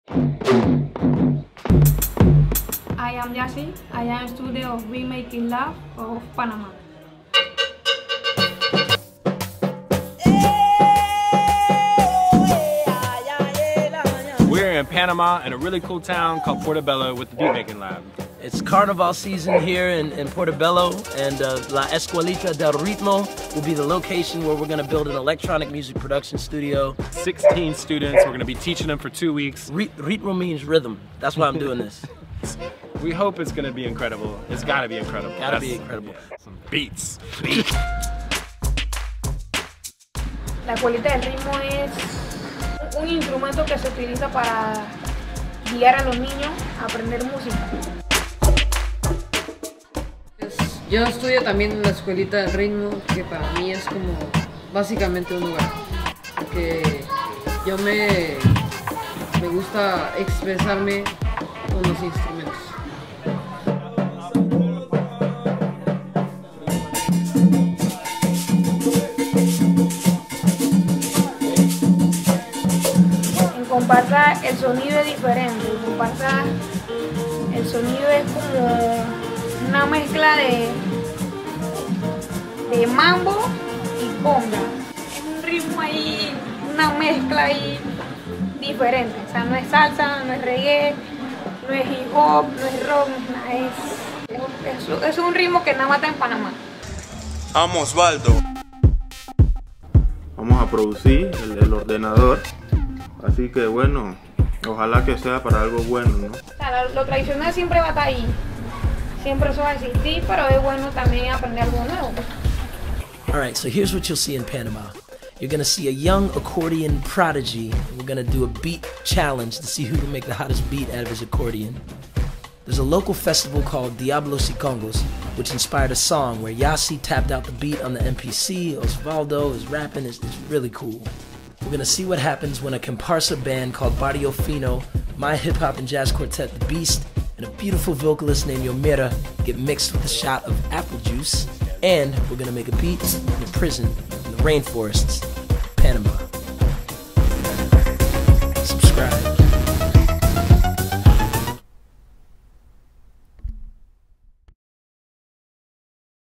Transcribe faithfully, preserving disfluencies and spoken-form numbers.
I am Yassi. I am student of Beatmaking Lab of Panama. We're in Panama in a really cool town called Portobello with the Beatmaking Lab. It's carnival season here in, in Portobello, and uh, La Escuelita del Ritmo will be the location where we're going to build an electronic music production studio. sixteen students, we're going to be teaching them for two weeks. Ritmo means rhythm. That's why I'm doing this. We hope it's going to be incredible. It's got to be incredible. Gotta That's, be incredible. Yeah, some beats. Beats. La escuelita del ritmo es un instrumento que se utiliza para guiar a los niños a aprender música. Yo estudio también en la escuelita del ritmo, que para mí es como básicamente un lugar, porque yo me, me gusta expresarme con los instrumentos. En comparsa el sonido es diferente, en comparsa el sonido es como una mezcla de, de mambo y conga. Es un ritmo ahí, una mezcla ahí diferente. O sea, no es salsa, no es reggae, no es hip hop, no es rock, no es nada. Es, es, es un ritmo que nada más está en Panamá. Vamos, Osvaldo. Vamos a producir el, el ordenador, así que bueno, ojalá que sea para algo bueno, ¿no? O sea, lo, lo tradicional siempre va a estar ahí. Siempre eso va a existir, pero es bueno también aprender algo nuevo. All right, so here's what you'll see in Panama. You're gonna see a young accordion prodigy. We're gonna do a beat challenge to see who can make the hottest beat out of his accordion. There's a local festival called Diablos y Congos, which inspired a song where Yassi tapped out the beat on the M P C. Osvaldo is rapping. It's, it's really cool. We're gonna see what happens when a comparsa band called Barrio Fino, my hip hop and jazz quartet, The Beast, and a beautiful vocalist named Yomira get mixed with a shot of apple juice, and we're gonna make a beat in a prison in the rainforests of Panama.